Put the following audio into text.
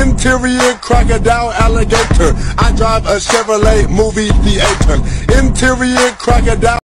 Interior crocodile alligator. I drive a Chevrolet movie theater. Interior crocodile.